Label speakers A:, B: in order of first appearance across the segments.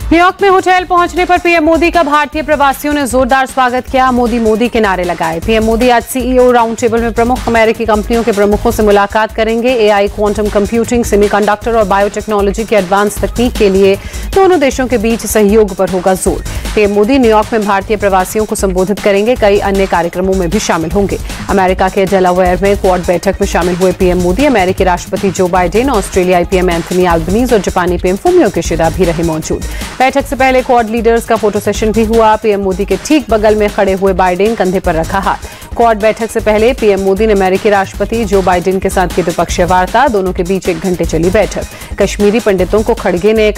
A: New York में hotel पहुंचने पर पीएम मोदी का भारतीय प्रवासियों ने जोरदार स्वागत किया। मोदी मोदी के नारे लगाए। पीएम मोदी आज सीईओ राउंड टेबल में प्रमुख अमेरिकी कंपनियों के प्रमुखों से मुलाकात करेंगे। एआई, क्वांटम कंप्यूटिंग, सेमीकंडक्टर और बायोटेक्नोलॉजी की एडवांस तकनीक के लिए दोनों देशों के बीच सहयोग पर होगा जोर। पीएम मोदी न्यूयॉर्क में भारतीय प्रवासियों को संबोधित करेंगे। कई अन्य कार्यक्रमों में भी शामिल होंगे। अमेरिका के डेलावेयर में क्वाड बैठक में शामिल हुए पीएम मोदी अमेरिकी राष्ट्रपति जो बाइडेन, ऑस्ट्रेलियाई पीएम एंथनी अल्बनीज और जापानी पीएम फुमियो किशिदा भी रहे मौजूद। बैठक से पहले क्वाड लीडर्स का फोटो सेशन भी हुआ। पीएम मोदी के ठीक बगल में खड़े हुए बाइडेन कंधे पर रखा हाथ। क्वाड बैठक से पहले पीएम मोदी ने अमेरिकी राष्ट्रपति जो बाइडेन के साथ की द्विपक्षीय वार्ता। दोनों के बीच 1 घंटे चली बैठक। कश्मीरी पंडितों को खड़गे ने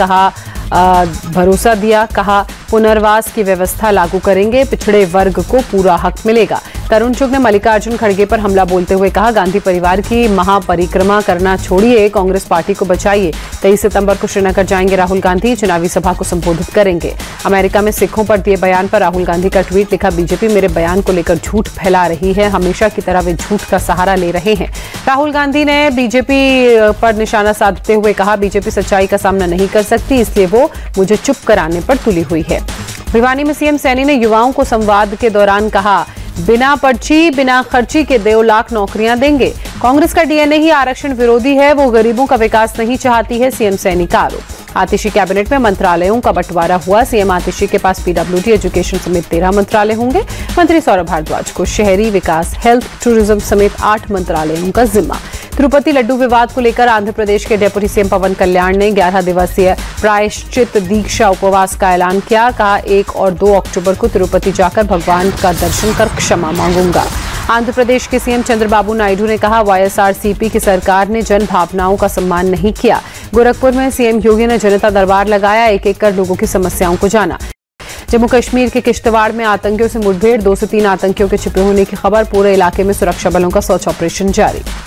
A: भरोसा दिया, कहा पुनर्वास की व्यवस्था लागू करेंगे, पिछड़े वर्ग को पूरा हक मिलेगा। तरुण चुग ने मल्लिकार्जुन खड़गे पर हमला बोलते हुए कहा, गांधी परिवार की महापरिक्रमा करना छोड़िए, कांग्रेस पार्टी को बचाइए। 23 सितंबर को श्रीनगर जाएंगे राहुल गांधी, चुनावी सभा को संबोधित करेंगे। अमेरिका में सिखों पर दिए बयान पर राहुल गांधी का ट्वीट लिखा, बीजेपी मेरे बयान को लेकर झूठ फैला रही है, हमेशा की तरह वे झूठ का सहारा ले रहे हैं। राहुल गांधी ने बीजेपी पर निशाना साधते हुए कहा, बीजेपी सच्चाई का सामना नहीं कर सकती, इसलिए वो मुझे चुप कराने पर तुली हुई है। भिवानी में सीएम सैनी ने युवाओं को संवाद के दौरान कहा, बिना पर्ची बिना खर्ची के 2 लाख नौकरियां देंगे। कांग्रेस का डीएनए ही आरक्षण विरोधी है, वो गरीबों का विकास नहीं चाहती है, सीएम सैनी का आरोप। आतिशी कैबिनेट में मंत्रालयों का बंटवारा हुआ। सीएम आतिशी के पास पीडब्ल्यूडी, एजुकेशन समेत 13 मंत्रालय होंगे। मंत्री सौरभ भारद्वाज को शहरी विकास, हेल्थ, टूरिज्म समेत 8 मंत्रालयों का जिम्मा। तिरुपति लड्डू विवाद को लेकर आंध्र प्रदेश के डेप्यूटी सीएम पवन कल्याण ने 11 दिवसीय प्रायश्चित दीक्षा उपवास का ऐलान किया। कहा, 1 और 2 अक्टूबर को तिरुपति जाकर भगवान का दर्शन कर क्षमा मांगूंगा। आंध्र प्रदेश के सीएम चंद्रबाबू नायडू ने कहा, वाईएसआरसीपी की सरकार ने जन भावनाओं का सम्मान नहीं किया। गोरखपुर में सीएम योगी ने जनता दरबार लगाया, एक-एक कर लोगों की समस्याओं को जाना। जम्मू कश्मीर के किश्तवाड़ में आतंकियों से मुठभेड़, 2 से 3 आतंकियों के छिपे होने की खबर। पूरे इलाके में सुरक्षा बलों का सर्च ऑपरेशन जारी।